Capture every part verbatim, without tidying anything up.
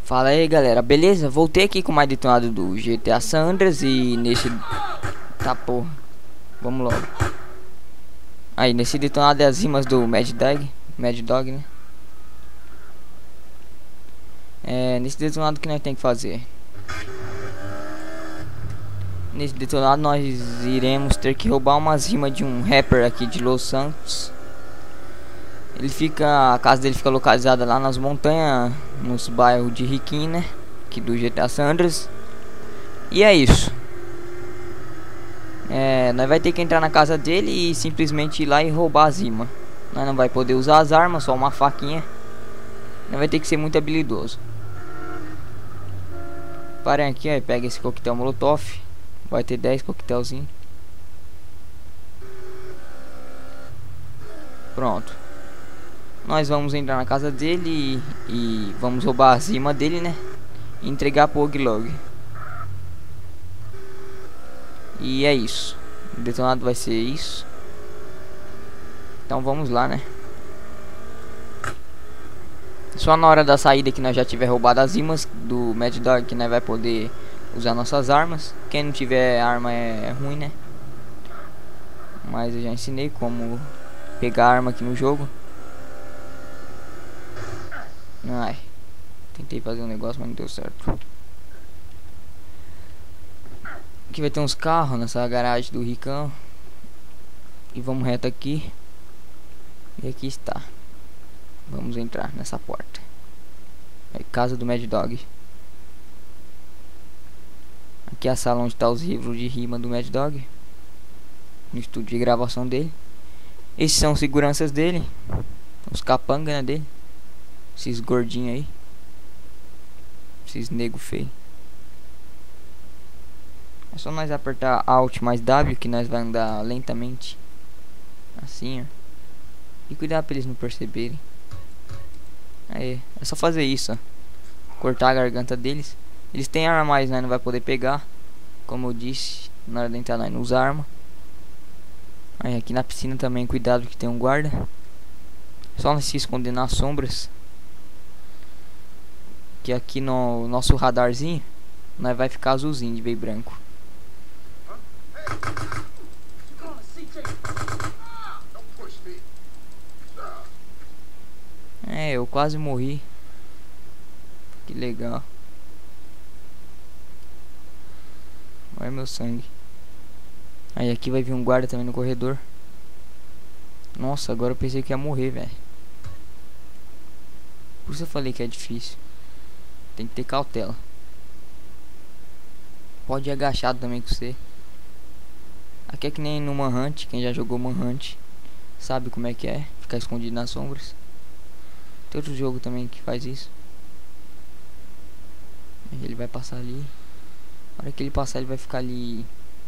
Fala aí galera, beleza? Voltei aqui com mais detonado do G T A San Andreas e nesse... Tá porra, vamos logo. Aí, nesse detonado é as rimas do Mad Dog, Mad Dog, né? É, nesse detonado que nós tem que fazer. Nesse detonado nós iremos ter que roubar umas rimas de um rapper aqui de Los Santos. Ele fica, a casa dele fica localizada lá nas montanhas, nos bairros de Riquinho, né? Aqui do G T A San Andreas. E é isso. É, nós vai ter que entrar na casa dele e simplesmente ir lá e roubar as rimas. Nós não vai poder usar as armas, só uma faquinha. Nós vai ter que ser muito habilidoso. Parem aqui, ó, pega esse coquetel molotov. Vai ter dez coquetelzinhos. Pronto. Nós vamos entrar na casa dele e, e vamos roubar as rimas dele, né? E entregar pro Oglog. E é isso. O detonado vai ser isso. Então vamos lá, né? Só na hora da saída que nós já tiver roubado as rimas do Mad Dog que nós vai poder usar nossas armas. Quem não tiver arma é ruim, né? Mas eu já ensinei como pegar arma aqui no jogo. Ai, tentei fazer um negócio, mas não deu certo. Aqui vai ter uns carros nessa garagem do Ricão. E vamos reto aqui. E aqui está. Vamos entrar nessa porta. É casa do Mad Dog. Aqui é a sala onde está os livros de rima do Mad Dog. No estúdio de gravação dele. Esses são os seguranças dele. Os capanga, né, dele. Esses gordinhos aí. Esses nego feio. É só nós apertar Alt mais W que nós vai andar lentamente. Assim, ó. E cuidar pra eles não perceberem. Aí, é só fazer isso, ó. Cortar a garganta deles. Eles têm arma, mas nós não vai poder pegar. Como eu disse, na hora de entrar nós não usa arma. Aí aqui na piscina também, cuidado que tem um guarda. Só não se esconder nas sombras. Que aqui no nosso radarzinho nós vai ficar azulzinho de vez branco. É, eu quase morri. Que legal. Olha meu sangue. Aí aqui vai vir um guarda também no corredor. Nossa, agora eu pensei que ia morrer, velho. Por isso eu falei que é difícil. Tem que ter cautela. Pode ir agachado também com você. Aqui é que nem no Manhunt. Quem já jogou Manhunt sabe como é que é ficar escondido nas sombras. Tem outro jogo também que faz isso. Ele vai passar ali. Na hora que ele passar, ele vai ficar ali.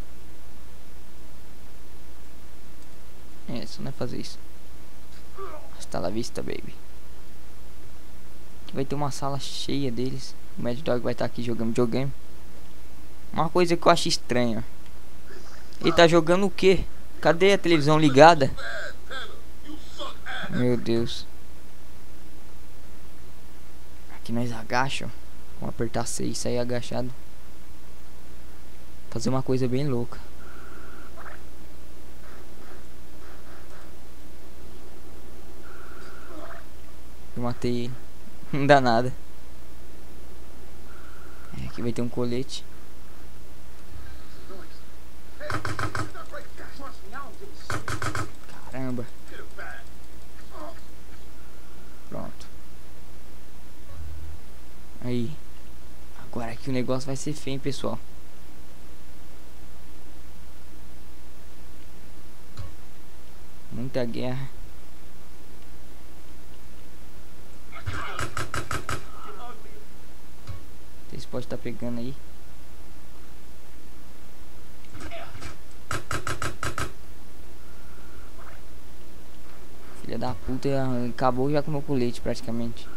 É, só não é fazer isso. Hasta la vista, baby. Vai ter uma sala cheia deles. O Mad Dog vai estar aqui jogando videogame. Uma coisa que eu acho estranha. Ele tá jogando o quê? Cadê a televisão ligada? Meu Deus. Aqui nós agacham. Vamos apertar C e sair agachado. Fazer uma coisa bem louca. Eu matei ele. Não dá nada. É, aqui vai ter um colete. Caramba. Pronto. Aí. Agora aqui o negócio vai ser feio, hein, pessoal. Muita guerra. Vocês podem estar pegando aí. Filha da puta, acabou já com o meu colete praticamente.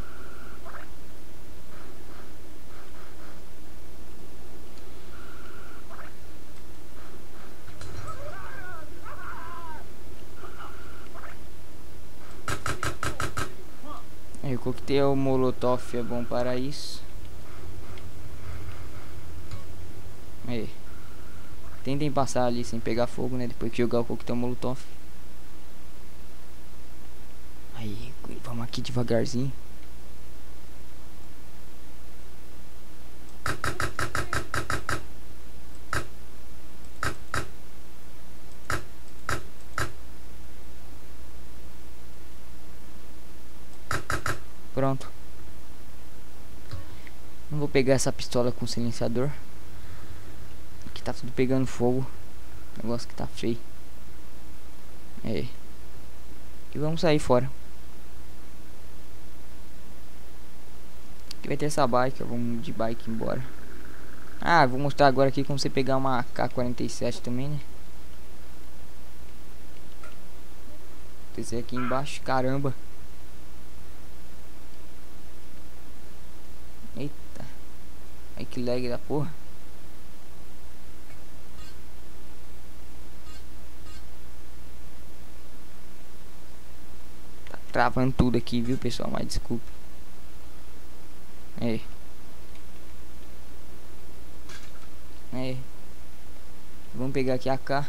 Aí, o coquetel molotov é bom para isso. Aí. Tentem passar ali sem pegar fogo, né? Depois que jogar o coquetel molotov. Aí, vamos aqui devagarzinho. Pronto. Não vou pegar essa pistola com silenciador. Aqui tá tudo pegando fogo. Negócio que tá feio. É. E vamos sair fora. Aqui vai ter essa bike. Vamos de bike embora. Ah, vou mostrar agora aqui como você pegar uma A K quarenta e sete também, né? Descer aqui embaixo. Caramba. Eita. Ai, que lag da porra. Tá travando tudo aqui, viu, pessoal? Mas desculpa. Aí. Aí. Vamos pegar aqui a K.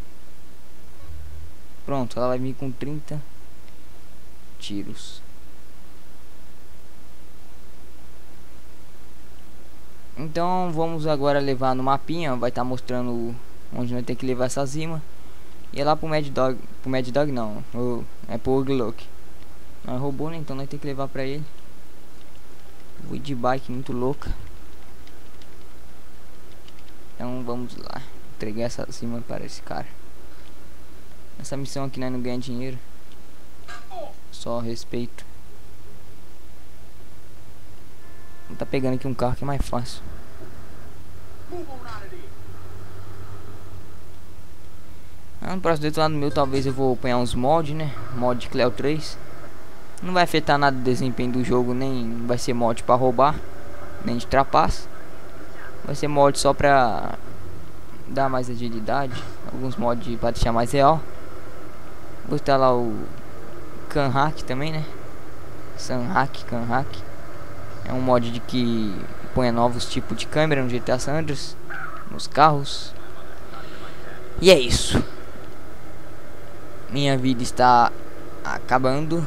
Pronto, ela vai vir com trinta tiros. Então vamos agora levar no mapinha. Vai estar tá mostrando onde nós temos que levar essas rimas. E é lá pro Mad Dog. Pro Mad Dog não. O, é pro Uglock. Nós roubou, né? Então nós temos que levar pra ele. Vou de bike muito louca. Então vamos lá. Entregar essa cima para esse cara. Essa missão aqui nós não ganha dinheiro. Só respeito. Vou tá pegando aqui um carro que é mais fácil. Ah, no próximo detonado meu talvez eu vou apanhar uns mods, né? Mod de Cleo três. Não vai afetar nada o desempenho do jogo, nem vai ser mod pra roubar, nem de trapaça. Vai ser mod só pra dar mais agilidade. Alguns mods pra deixar mais real. Vou instalar o Can Hack também, né? Sun Hack, Can Hack. É um mod de que põe novos tipos de câmera no G T A San Andreas, nos carros. E é isso. Minha vida está acabando.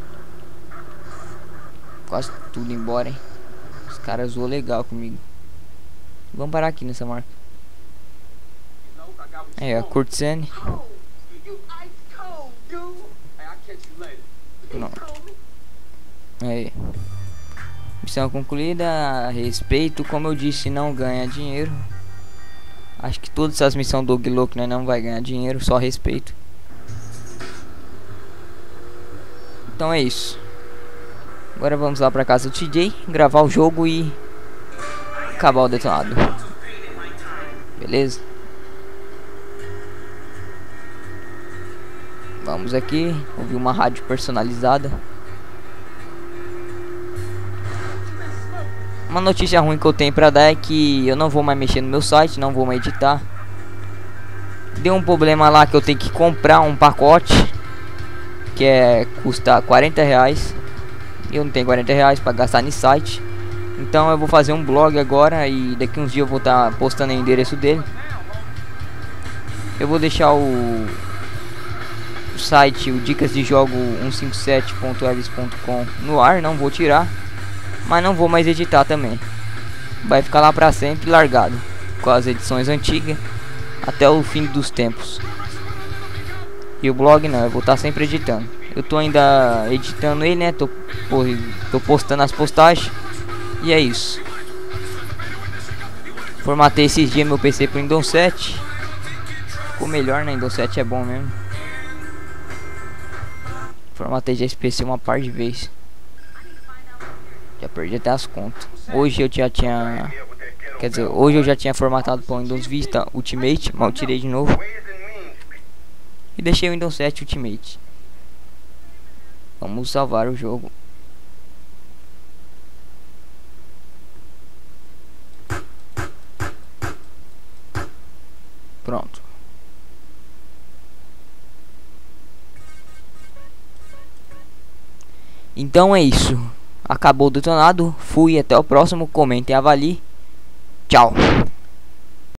Quase tudo embora, hein? Os caras zoam legal comigo. Vamos parar aqui nessa marca. É, a Curtsene. Pronto. Aí. Missão concluída. Respeito. Como eu disse, não ganha dinheiro. Acho que todas essas missões do Uglock, né, não vai ganhar dinheiro. Só respeito. Então é isso. Agora vamos lá pra casa do T J, gravar o jogo e acabar o detonado. Beleza? Vamos aqui ouvir uma rádio personalizada. Uma notícia ruim que eu tenho pra dar é que eu não vou mais mexer no meu site, não vou mais editar. Deu um problema lá que eu tenho que comprar um pacote que é custa quarenta reais. Eu não tenho quarenta reais para gastar no site. Então eu vou fazer um blog agora e daqui uns dias eu vou estar tá postando o endereço dele. Eu vou deixar o, o site, o dicas de jogo cento e cinquenta e sete ponto elis ponto com no ar, não vou tirar, mas não vou mais editar também. Vai ficar lá para sempre largado, com as edições antigas até o fim dos tempos. E o blog não, eu vou estar tá sempre editando. Eu tô ainda editando ele, né? Tô, tô postando as postagens. E é isso. Formatei esses dias meu P C pro Windows sete. Ficou melhor, né? Windows sete é bom mesmo. Formatei já esse P C uma par de vezes. Já perdi até as contas. Hoje eu já tinha... Quer dizer, hoje eu já tinha formatado para o Windows Vista Ultimate. Mas eu tirei de novo. E deixei o Windows sete Ultimate. Vamos salvar o jogo. Pronto. Então é isso. Acabou o detonado. Fui, até o próximo. Comentem e avaliem. Tchau.